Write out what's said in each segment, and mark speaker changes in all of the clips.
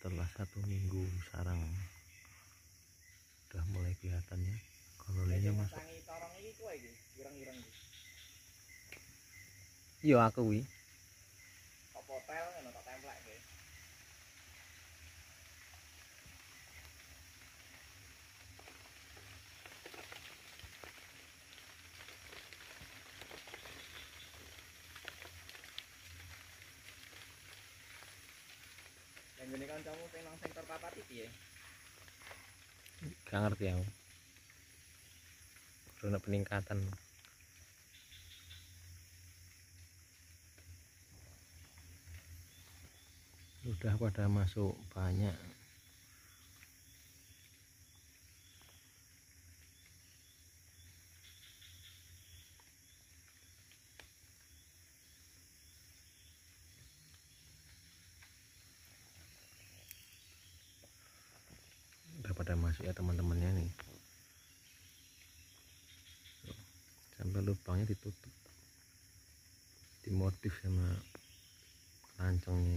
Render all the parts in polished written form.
Speaker 1: setelah 1 minggu sarang udah mulai kelihatannya koloninya masuk. Iya aku wi.
Speaker 2: Ini kan kamu penang sektor papat iki ya.
Speaker 1: Gak ngerti aku. Karena peningkatan. Udah pada masuk banyak. Udah pada masuk ya teman-temannya nih. Sampai lubangnya ditutup, dimotif sama lancengnya.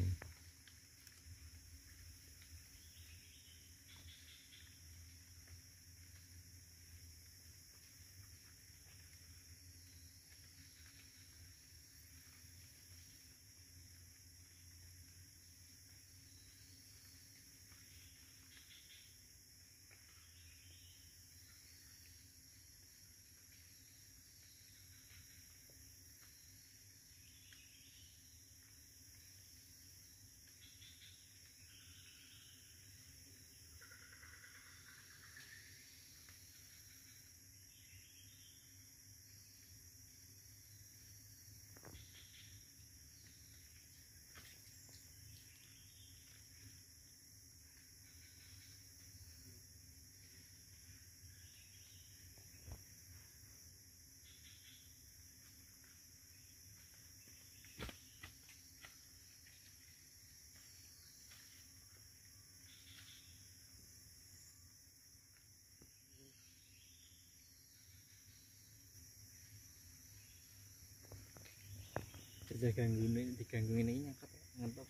Speaker 2: Jajah diganggu ini nyangkat ngentok.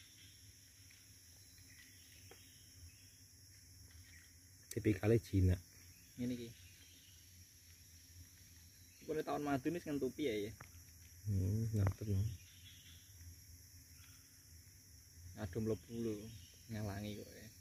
Speaker 1: Tipikalnya Cina.
Speaker 2: Ini ki. Boleh tahun madu nih ngentupi ya.
Speaker 1: Ngerti no.
Speaker 2: Aduh mlebu lho, ngalangi kok ya.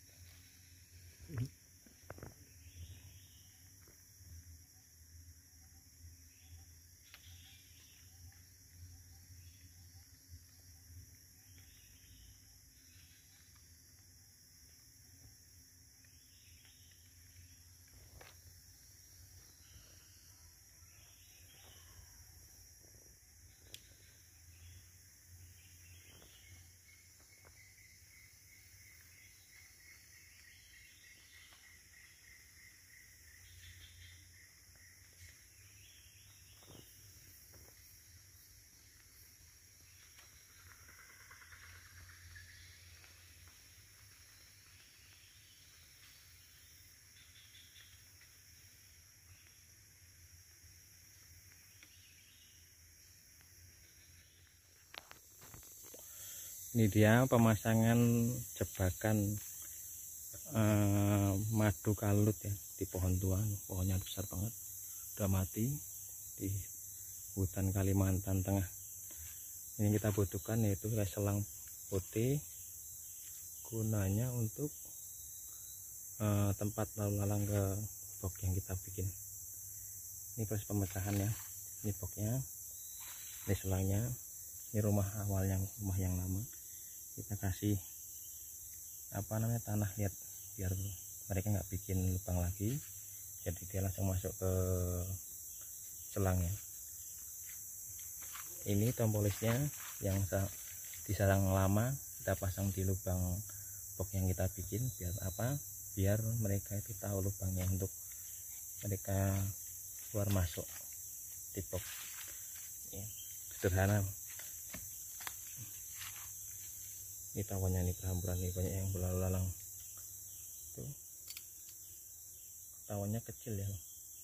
Speaker 1: Ini dia pemasangan jebakan madu kalut ya di pohon tua. Pohonnya besar banget, udah mati di hutan Kalimantan Tengah. Ini kita butuhkan yaitu selang putih, gunanya untuk tempat lalu lalang ke box yang kita bikin. Ini proses pemecahan ya. Ini boxnya, ini selangnya, ini rumah awalnya, rumah yang lama. Kita kasih tanah liat biar mereka nggak bikin lubang lagi, jadi dia langsung masuk ke selangnya. Ini tompolisnya yang disarang lama kita pasang di lubang box yang kita bikin. Biar apa? Biar mereka itu tahu lubangnya untuk mereka keluar masuk di box ya, sederhana. Ini tawonnya nih berhamburan nih, banyak yang berlalu lalang tuh. Tawonnya kecil ya,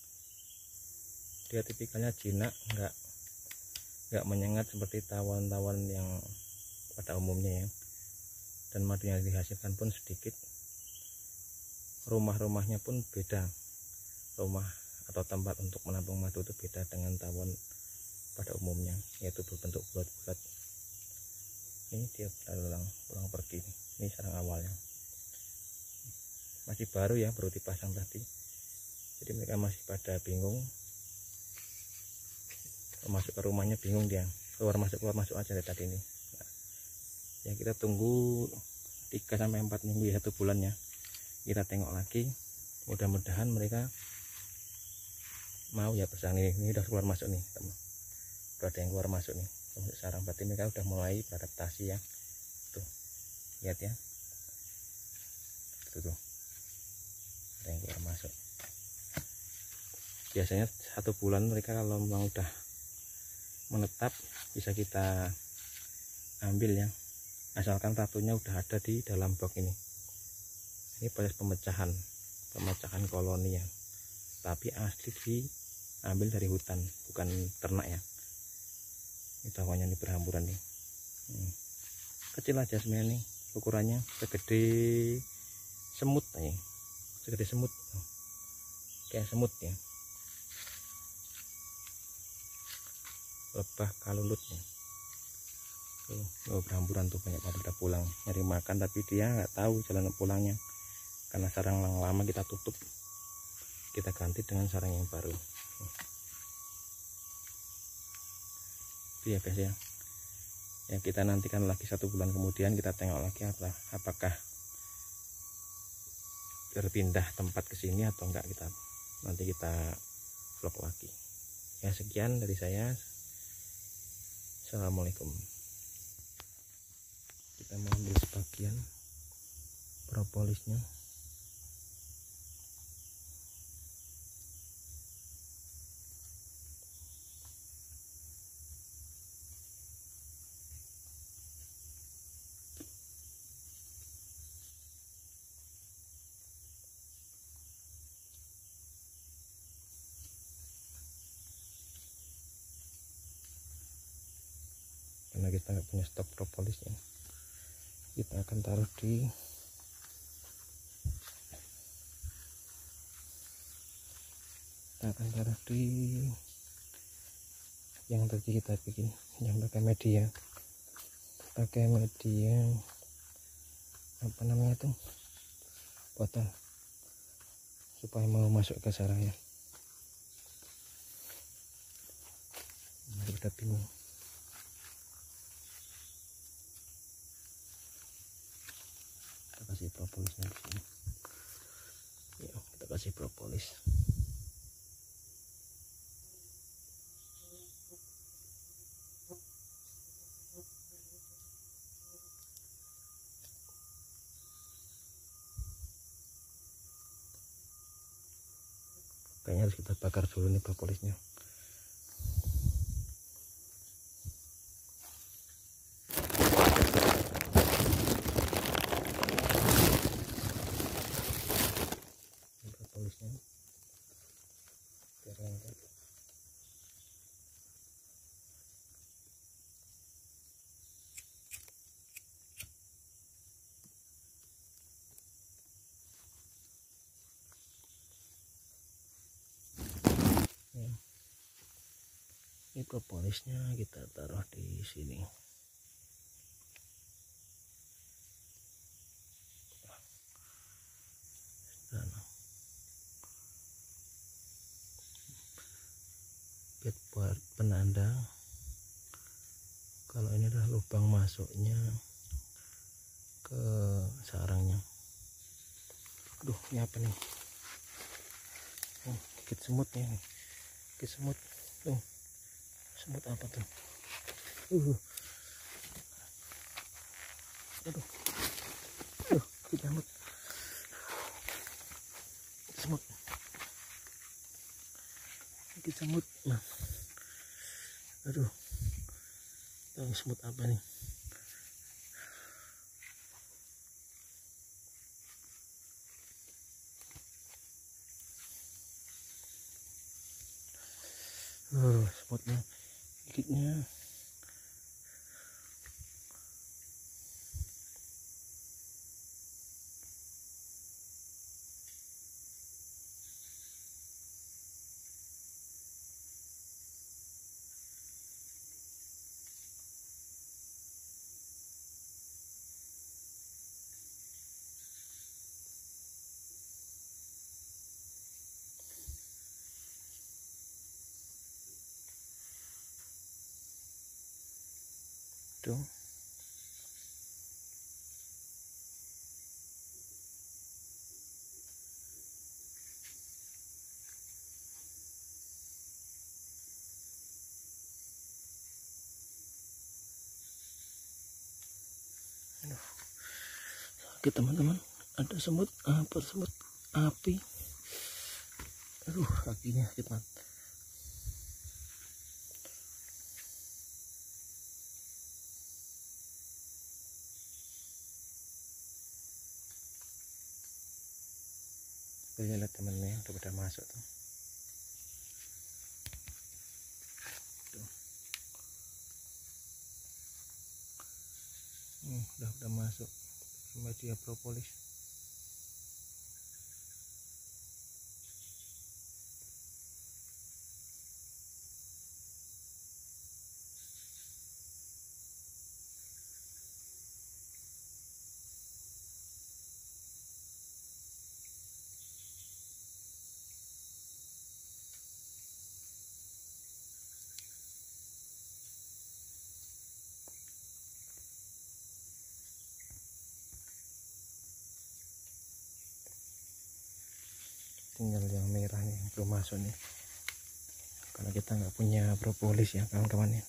Speaker 1: dia tipikalnya jinak, nggak menyengat seperti tawon-tawon yang pada umumnya ya. dan madu yang dihasilkan pun sedikit. Rumah-rumahnya pun beda, rumah atau tempat untuk menampung madu itu beda dengan tawon pada umumnya, yaitu berbentuk bulat-bulat. Ini dia pulang pergi. Ini sarang awalnya, masih baru ya, baru dipasang tadi, jadi mereka masih pada bingung. Masuk ke rumahnya bingung dia, keluar masuk aja dari tadi ini. Nah, ya kita tunggu 3-4 minggu ya, 1 bulan ya, kita tengok lagi. Mudah-mudahan mereka mau ya bersarang. Ini udah keluar masuk nih teman, udah ada yang keluar masuk nih untuk sarang, berarti mereka udah mulai beradaptasi ya. Tuh lihat ya, tuh ada yang keluar masuk. Biasanya 1 bulan mereka kalau memang udah menetap bisa kita ambil ya, asalkan ratunya udah ada di dalam box ini. Ini proses pemecahan koloni ya, tapi asli diambil dari hutan, bukan ternak ya. Ini tawanya ini berhamburan nih, kecil aja sebenarnya nih, ukurannya segede semut nih, segede semut, kayak semut ya, lebah kalulutnya. Berhamburan tuh, banyak pada pulang nyari makan, tapi dia nggak tahu jalan pulangnya karena sarang yang lama kita tutup, kita ganti dengan sarang yang baru. Itu ya guys ya. Ya kita nantikan lagi 1 bulan kemudian, kita tengok lagi apakah berpindah tempat ke sini atau enggak, nanti kita vlog lagi. Ya sekian dari saya. Assalamualaikum. Kita mengambil sebagian propolisnya. Karena kita nggak punya stok propolisnya, kita akan taruh di yang tadi kita bikin, yang pakai media apa namanya itu, botol, supaya mau masuk ke sarangnya. Kita bingung. Kita kasih propolisnya di sini. Ya, kita kasih propolis. Kayaknya harus kita bakar dulu nih propolisnya. Propolisnya biar lengket. Ini propolisnya kita taruh di sini. Buat penanda kalau ini adalah lubang masuknya ke sarangnya. Aduh, ini apa nih? Gigit semut nih, gigit semut tuh. Semut apa tuh? Aduh, gigit semut. Gigit semut. Nah, aduh, tahu semut apa nih? Semutnya, gigitnya. tuh. Oke teman-teman, ada semut, semut api. Aduh, kakinya sakit banget. Lihat temennya udah pada masuk tuh. Udah masuk media propolis. Tinggal yang merah nih belum masuk nih, karena kita nggak punya propolis ya kawan-kawan ya.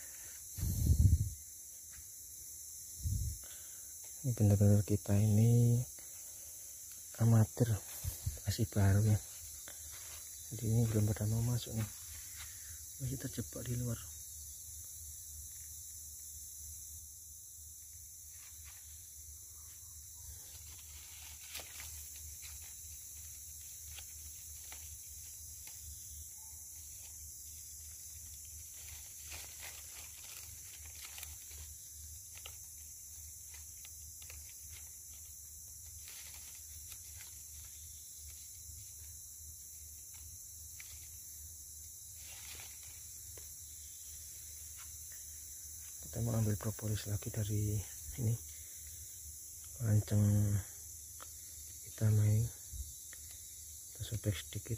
Speaker 1: Ini bener-bener kita ini amatir, masih baru ya, jadi ini belum pada mau masuk nih, masih terjebak di luar. Kita mau ambil propolis lagi dari ini lanceng kita main, kita sobek sedikit.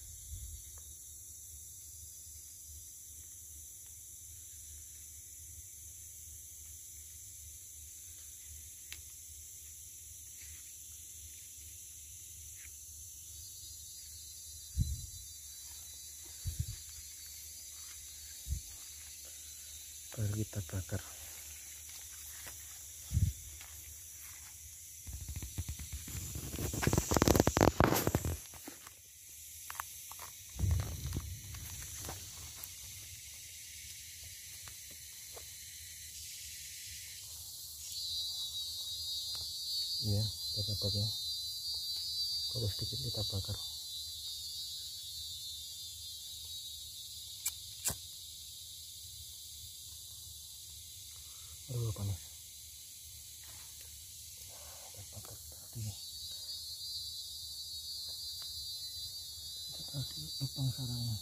Speaker 1: Baru kita bakar. Ya, kita bakar, kalau sedikit kita bakar. Aduh panas. Kita bakar tadi. Kita tadi lubang sarangnya.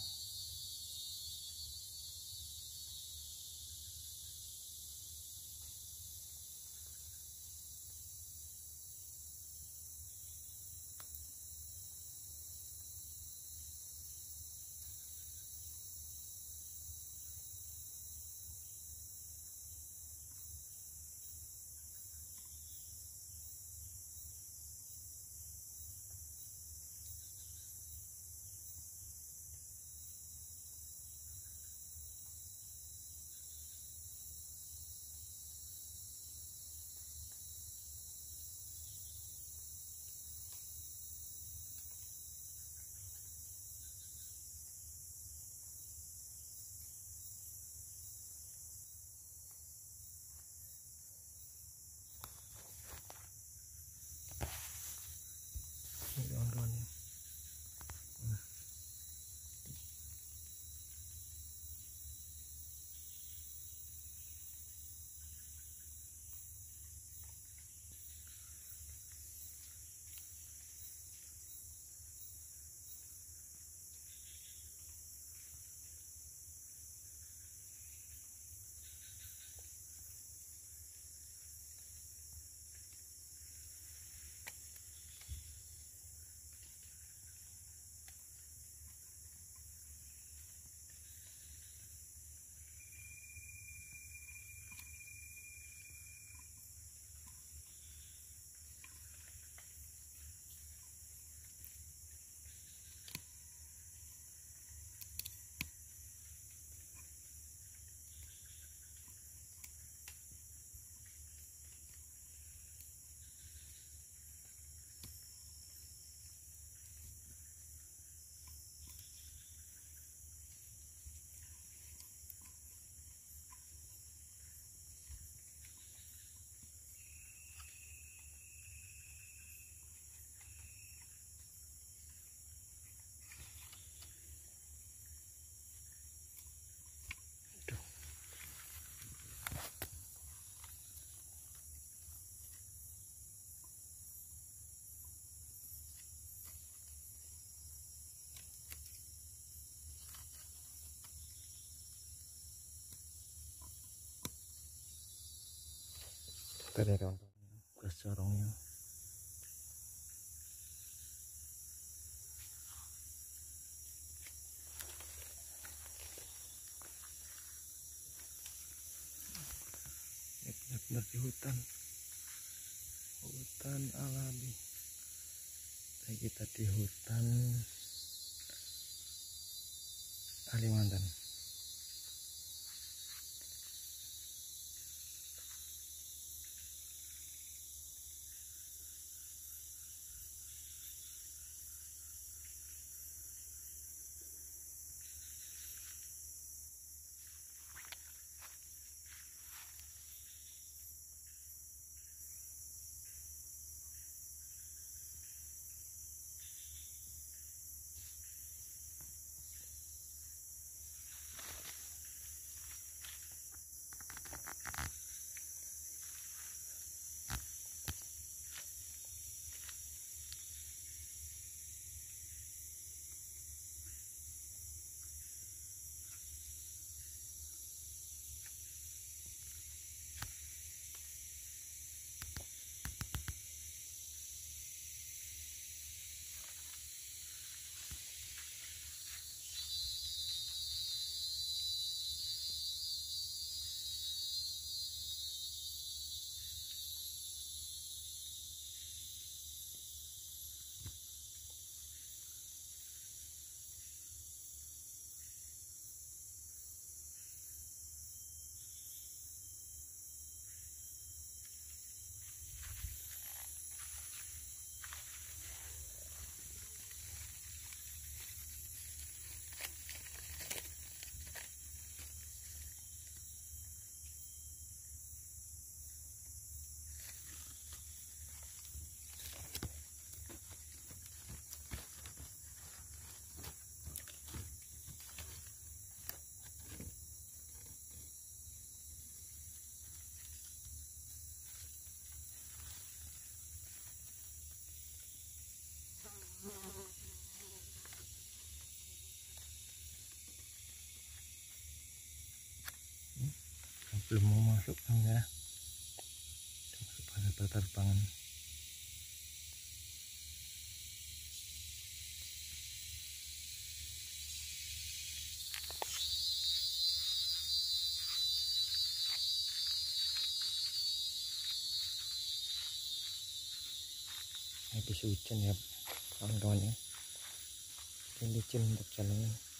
Speaker 1: Tuh ya kawan-kawan, gas corongnya. Ini benar-benar di hutan alami. Nah, kita di hutan Kalimantan. Belum mau masuk kan ya, pada berterbangan. Habis hujan ya kawan-kawan ya, ini licin untuk jalanan.